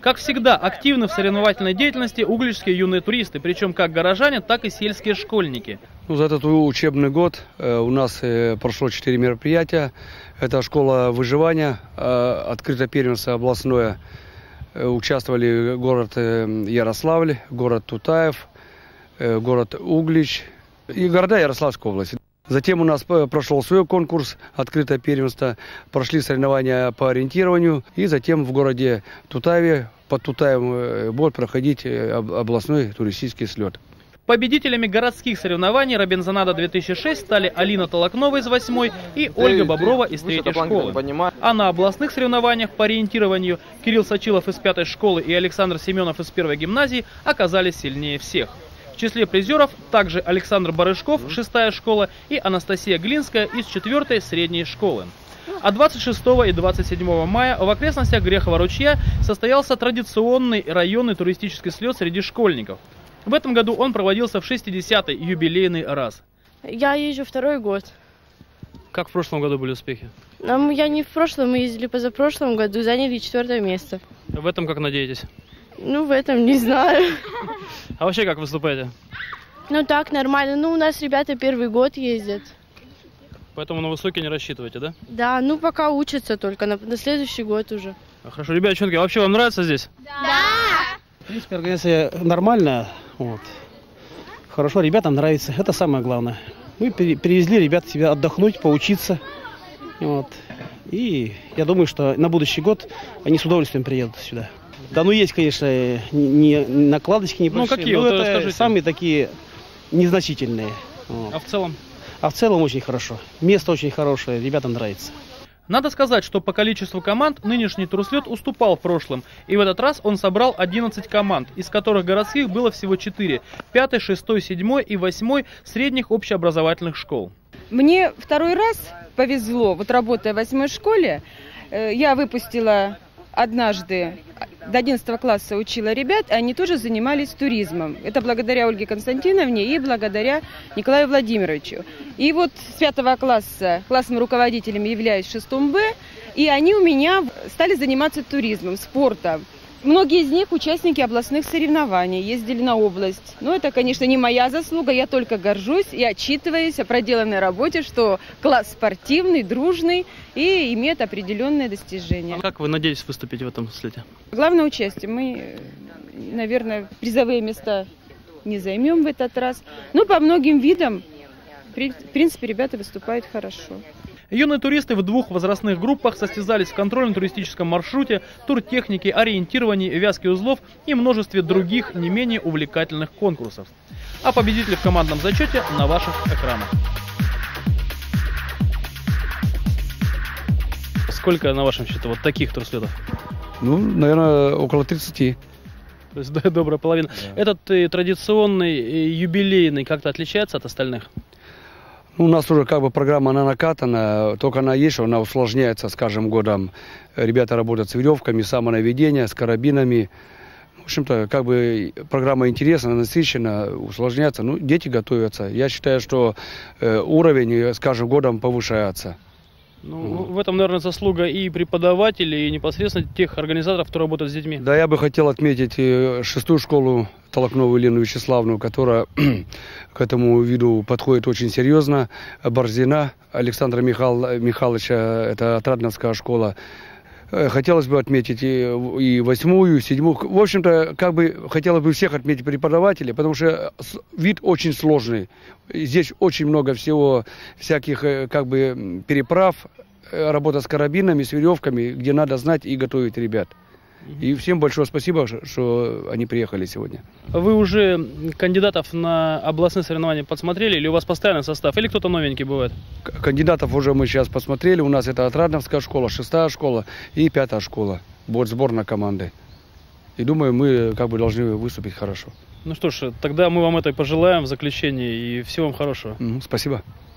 Как всегда, активны в соревновательной деятельности угличские юные туристы, причем как горожане, так и сельские школьники. За этот учебный год у нас прошло 4 мероприятия. Это школа выживания, открытое первенство областное. Участвовали город Ярославль, город Тутаев, город Углич и города Ярославской области. Затем у нас прошел свой конкурс, открытое первенство, прошли соревнования по ориентированию. И затем в городе Тутаеве, под Тутаевым, будет проходить областной туристический слет. Победителями городских соревнований Робинзонада-2006 стали Алина Толокнова из 8-й и Ольга Боброва из 3-й школы. А на областных соревнованиях по ориентированию Кирилл Сачилов из 5-й школы и Александр Семенов из 1-й гимназии оказались сильнее всех. В числе призеров также Александр Барышков, 6-я школа, и Анастасия Глинская из 4-й средней школы. А 26 и 27 мая в окрестностях Грехова ручья состоялся традиционный районный туристический слет среди школьников. В этом году он проводился в 60-й юбилейный раз. Я езжу 2-й год. Как в прошлом году были успехи? Я не в прошлом, мы ездили позапрошлом году, заняли 4-е место. В этом как надеетесь? В этом не знаю. А вообще как выступаете? Так, нормально. У нас ребята 1-й год ездят. Поэтому на высокие не рассчитываете, да? Да, пока учатся только, на следующий год уже. Хорошо. Ребята, девчонки, а вообще вам нравится здесь? Да! В принципе, организация нормальная. Хорошо, ребятам нравится. Это самое главное. Мы привезли ребят себе отдохнуть, поучиться. И я думаю, что на будущий год они с удовольствием приедут сюда. Да, есть, конечно, не накладочки небольшие, какие? но это расскажите. самые такие незначительные. А в целом? А в целом очень хорошо. Место очень хорошее, ребятам нравится. Надо сказать, что по количеству команд нынешний турслет уступал в прошлом. И в этот раз он собрал 11 команд, из которых городских было всего 4. 5-й, 6-й, 7-й и 8-й средних общеобразовательных школ. Мне 2-й раз повезло, работая в 8-й школе, я выпустила однажды, до 11 класса учила ребят, и они тоже занимались туризмом. Это благодаря Ольге Константиновне и благодаря Николаю Владимировичу. И с 5 класса классным руководителем являюсь в 6 Б, и они у меня стали заниматься туризмом, спортом. Многие из них участники областных соревнований, ездили на область. Но это, конечно, не моя заслуга, я только горжусь и отчитываюсь о проделанной работе, что класс спортивный, дружный и имеет определенные достижения. А как вы надеетесь выступить в этом слете? Главное участие. Мы, наверное, призовые места не займем в этот раз. Но по многим видам, в принципе, ребята выступают хорошо. Юные туристы в 2 возрастных группах состязались в контрольно-туристическом маршруте, туртехнике, ориентировании, вязке узлов и множестве других не менее увлекательных конкурсов. А победители в командном зачете на ваших экранах. Сколько на вашем счету таких турслетов? Наверное, около 30. То есть добрая половина. Да. Этот традиционный, юбилейный как-то отличается от остальных? У нас уже программа она накатана, только она есть, что она усложняется с каждым годом. Ребята работают с веревками, самонаведение, с карабинами. В общем-то, программа интересна, насыщена, усложняется. Дети готовятся. Я считаю, что уровень с каждым годом повышается. В этом, наверное, заслуга и преподавателей, и непосредственно тех организаторов, которые работают с детьми. Да, я бы хотел отметить 6-ю школу Толокнову Елену Вячеславовну, которая к этому виду подходит очень серьезно. Борзина Александра Михайловича, это Отрадновская школа. Хотелось бы отметить и 8-ю, и 7-ю. В общем-то, хотелось бы всех отметить преподавателей, потому что вид очень сложный. Здесь очень много всего, всяких переправ, работа с карабинами, с веревками, где надо знать и готовить ребят. И всем большое спасибо, что они приехали сегодня. Вы уже кандидатов на областные соревнования подсмотрели, или у вас постоянный состав, или кто-то новенький бывает? Кандидатов уже мы сейчас посмотрели. У нас это Отрадновская школа, 6-я школа и 5-я школа. Будет сборная команды. И думаю, мы должны выступить хорошо. Что ж, тогда мы вам это пожелаем в заключении, и всего вам хорошего. Спасибо.